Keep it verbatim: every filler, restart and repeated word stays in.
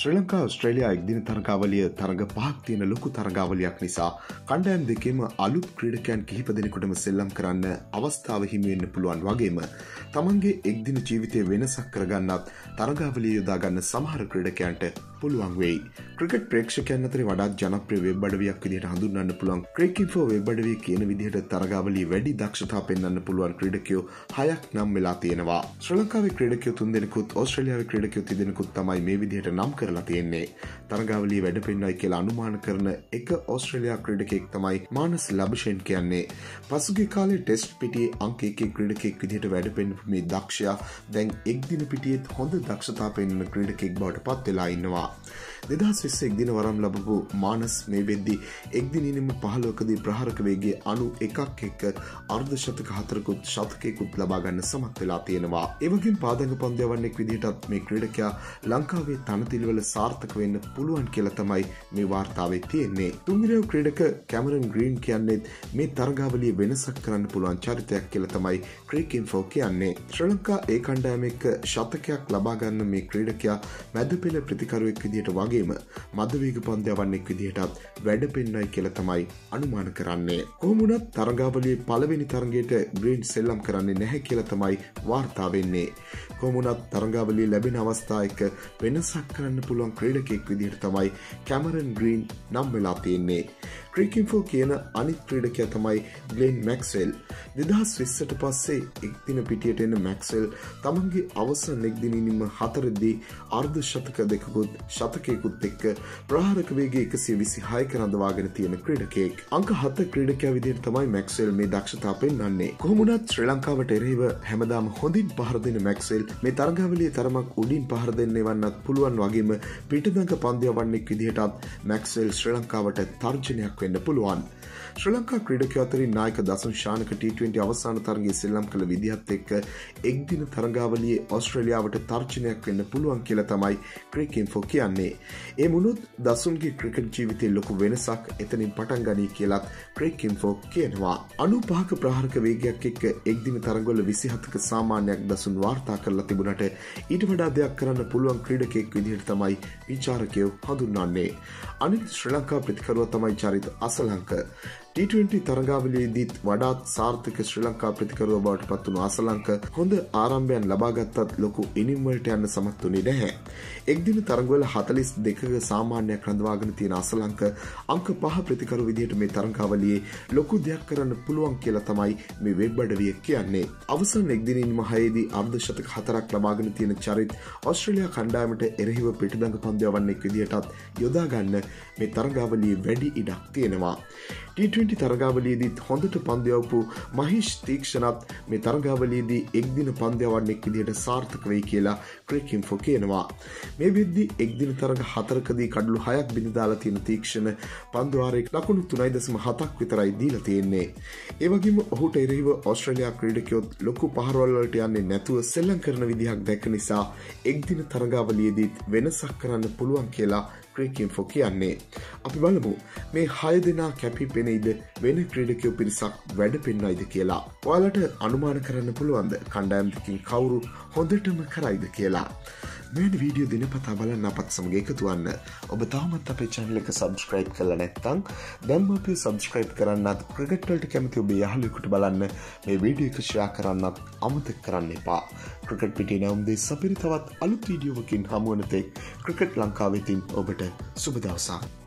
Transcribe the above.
ශ්‍රී ලංකා ඔස්ට්‍රේලියා එක්දින තරගාවලිය තරග පහක් තියෙන ලොකු තරගාවලියක් නිසා කණ්ඩායම් දෙකේම අලුත් ක්‍රීඩකයන් කිහිප දෙනෙකුටම සෙල්ලම් කරන්න අවස්ථාව හිමි වෙන්න පුළුවන් වගේම තමන්ගේ එක්දින ජීවිතයේ වෙනසක් කරගන්නත් තරගාවලිය යොදා ගන්න සමහර ක්‍රීඩකයන්ට පුළුවන් වෙයි. ක්‍රිකට් ප්‍රේක්ෂකයන් අතර වඩාත් ජනප්‍රිය වෙබ් අඩවියක් විදිහට හඳුන්වන්න පුළුවන් ක්‍රිකට්ඉන්ෆෝ වෙබ් අඩවිය කියන විදිහට තරගාවලියේ වැඩි දක්ෂතා පෙන්වන්න පුළුවන් ක්‍රීඩකයෝ හයක් නම් වෙලා තියෙනවා. ශ්‍රී ලංකාවේ ක්‍රීඩකයෝ තුන් දෙනෙකුත් ඕස්ට්‍රේලියාවේ ක්‍රීඩකයෝ තිදෙනෙකුත් තමයි මේ විදිහට නම් කරලා තියෙන්නේ. තරගාවලිය වැඩ පෙන්වයි කියලා අනුමාන කරන එක ඕස්ට්‍රේලියා ක්‍රීඩකයෙක් තමයි මානස් ලබෂෙන් කියන්නේ. පසුගිය කාලේ ටෙස්ට් පිටියේ අංක එකේ ක්‍රීඩකයෙක් විදිහට වැඩ පෙන්වපු මේ දක්ෂයා දැන් එක්දින පිටියේත් හොඳ දක්ෂතා පෙන්වන ක්‍රීඩකයෙක් බවට පත් වෙලා ඉන්නවා. දෙදහස් විස්ස එක්දින වරම් ලැබපු මානස් මේ වෙද්දී එක්දිනෙම පහළොවකදී ප්‍රහාරක වේගය අනු එකක් එක්ක අර්ධ ශතක හතරකුත් ශතකයකුත් ලබා ගන්න සමත් වෙලා තියෙනවා. ඒ වගේම පාදංග පන්දු විදිහටත් මේ ක්‍රීඩකයා ලංකාවේ තනතිල්වල සාර්ථක වෙන්න පුළුවන් කියලා තමයි මේ වාර්තාවේ තියෙන්නේ. තුන්වෙනි ක්‍රීඩක කැමරන් ග්‍රීන් කියන්නේ මේ තරගාවලිය වෙනසක් කරන්න පුළුවන් චරිතයක් කියලා තමයි ක්‍රිකට්ඉන්ෆෝ කියන්නේ. ශ්‍රී ලංකා ඒ කණ්ඩායම එක්ක ශතකයක් ලබා ගන්න මේ ක්‍රීඩකයා මැද පෙළ ප්‍රතිකරුවෙක් විදිහට වගේම මධවේග පන්දයවන්නෙක් විදිහටත් වැඩ පෙන්වයි කියලා තමයි අනුමාන කරන්නේ. කොහොම වුණත් තරගාවලියේ පළවෙනි තරගයට ග්‍රීන් සෙල්ලම් කරන්නේ නැහැ කියලා තමයි වාර්තා වෙන්නේ. කොහොම වුණත් තරගාවලියේ ලැබෙන අවස්ථා එක්ක වෙනසක් කරන්න පුළුවන් ක්‍රීඩකයෙක් විදිහට තමයි කැමරන් ග්‍රීන් නම් වෙලා තියෙන්නේ. ක්‍රිකට්ඉන්ෆෝ කියන අනිත් ක්‍රීඩකයා තමයි ග්ලෙන් මැක්ස්වෙල්. දෙදහස් විස්සට පස්සේ එක්දින පිටියට එන මැක්ස්වෙල් තමන්ගේ අවසන් එක්දිනින්ම හතරදී අර්ධ ශතක දෙකකුත් ශතකයකුත් එක්ක ප්‍රහාරක වේගය එකසිය විසිහයක රඳවාගෙන තියෙන ක්‍රීඩකයෙක්. අංක හත ක්‍රීඩකයා විදිහට තමයි මැක්ස්වෙල් මේ දක්ෂතා පෙන්වන්නේ. කොහොම වුණත් ශ්‍රී ලංකාවට එරෙහිව හැමදාම හොඳින් පහර දෙන මැක්ස්වෙල් මේ තරගාවලියේ තරමක් උඩින් පහර දෙන්න එවන්නත් පුළුවන් වගේම පිටදඟ පන්දයවන්නෙක් විදිහටත් මැක්ස්වෙල් ශ්‍රී ලංකාවට තර්ජනයක් වෙන්න පුළුවන්. ශ්‍රී ලංකා ක්‍රීඩකයෝ අතරින් නායක දසුන් ශානක ටී ට්වෙන්ටි අවසාන තරගයේ සෙල්ලම් කළ විදිහත් එක්ක එක්දින තරගාවලියේ ඕස්ට්‍රේලියාවට තර්ජනයක් වෙන්න පුළුවන් කියලා තමයි ක්‍රිකට්ඉන්ෆෝ කියන්නේ. ඒ වුණොත් දසුන්ගේ ක්‍රිකට් ජීවිතයේ ලොකු වෙනසක් එතනින් පටන් ගනී කියලාත් ක්‍රිකට්ඉන්ෆෝ කියනවා. අනූපහක ප්‍රහාරක වේගයක් එක්ක එක්දින තරගවල විසිහතක සාමාන්‍යයක් දසුන් වාර්තා කරලා තිබුණට ඊට වඩා දෙයක් කරන්න පුළුවන් ක්‍රීඩකයෙක් විදිහට තමයි විචාරකයෝ හඳුන්වන්නේ. අනිත් ශ්‍රී ලංකා ප්‍රතිකරුවා තමයි චරිත අසලංක. ටී ට්වෙන්ටි තරගාවලියේදීත් වඩාත් සාර්ථක ශ්‍රී ලංකා ප්‍රතිකරුවා බවට පත් වුණු අසලංක හොඳ ආරම්භයන් ලබා ගත්තත් ලොකු ඉනිම් වලට යන්න සමත් වුණේ නැහැ. එක්දින තරගවල හතළිස් දෙකක සාමාන්‍යයක් රඳවාගෙන තියෙන අසලංක අංක පහ ප්‍රතිකරු විදිහට මේ තරගාවලියේ ලොකු දෙයක් කරන්න පුළුවන් කියලා තමයි මේ වෙබ් අඩවිය කියන්නේ. අවසන් එක්දිනින්ම හයේදී අර්ධ ශතක හතරක් ලබාගෙන තියෙන චරිත ඕස්ට්‍රේලියා කණ්ඩායමට එරෙහිව පිටදඟ පන්දයවන්නෙක් විදිහටත් යොදා ගන්න මේ තරගාවලියේ වැඩි ඉඩක් තියෙනවා. ටී ට්වෙන්ටි තරගාවලියේදීත් හොඳට පන්දු යවපු මහේෂ් තීක්ෂණත් මේ තරගාවලියේදී එක්දින පන්දයවන්නෙක් විදිහට සාර්ථක වෙයි කියලා ක්‍රිකට්ඉන්ෆෝ කියනවා. මේ වෙද්දී එක්දින තරග හතරකදී කඩලු හයක් බිඳ දාලා තියෙන තීක්ෂණ පන්දු ආරයක ලකුණු තුනයි දශම හතක් විතරයි දීලා තියෙන්නේ. ඒ වගේම ඔහුට එරෙහිව ඕස්ට්‍රේලියා ක්‍රීඩකයෝ ලොකු පහරවල් වලට යන්නේ නැතුව සෙල්ලම් කරන විදිහක් දැක්ක නිසා එක්දින තරගාවලියේදීත් වෙනසක් කරන්න පුළුවන් කියලා ක්‍රිකට්ඉන්ෆෝ කියන්නේ. අපි බලමු මේ හය දෙනා කැපී පෙනෙයිද වෙන ක්‍රීඩකයෝ පිරිසක් වැඩ පෙන්වයිද කියලා. ඔයාලට අනුමාන කරන්න පුළුවන්ද කණ්ඩායම් දෙකකින් කවුරු හොඳටම කරයිද කියලා. මෙවැනි වීඩියෝ දිනපතා බලන්න අපත් සමග එකතු වෙන්න. ඔබ තාමත් අපේ channel එක subscribe කරලා නැත්නම් දැන්ම අපි subscribe කරන්නත් ක්‍රිකට් වලට කැමති ඔබේ යාළුවෙකුට බලන්න මේ වීඩියෝ එක share කරන්නත් අමතක කරන්න එපා. ක්‍රිකට් පිටියේ නම් දෙස් අපිට තවත් අලුත් වීඩියෝවකින් හමු වෙන තෙක් ක්‍රිකට් ලංකාවෙතින් ඔබට සුබ දවසක්.